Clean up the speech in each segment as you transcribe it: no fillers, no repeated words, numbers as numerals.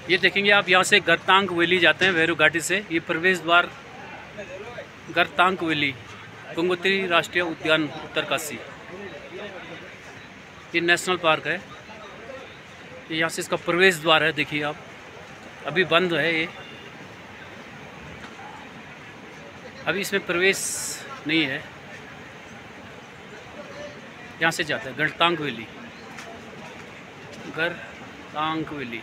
ये देखेंगे आप, यहाँ से गरतांग वैली जाते हैं भैरव घाटी से। ये प्रवेश द्वार गरतांग वैली, गंगोत्री राष्ट्रीय उद्यान उत्तरकाशी। ये नेशनल पार्क है। ये यहाँ से इसका प्रवेश द्वार है। देखिए आप, अभी बंद है ये, अभी इसमें प्रवेश नहीं है। यहाँ से जाता है गरतांग वैली, गरतांग वैली।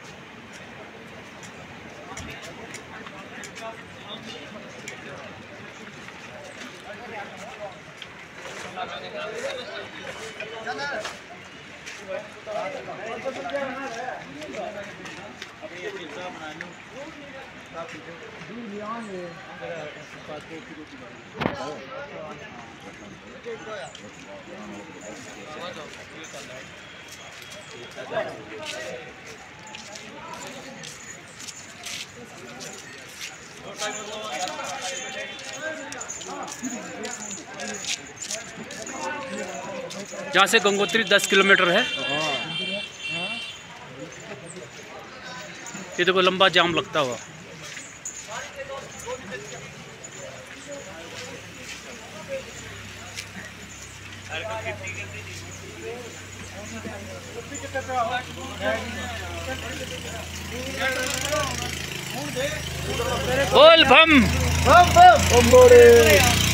जहाँ से गंगोत्री 10 किलोमीटर है। ये देखो लंबा जाम लगता हुआ। बोल बम बम बम।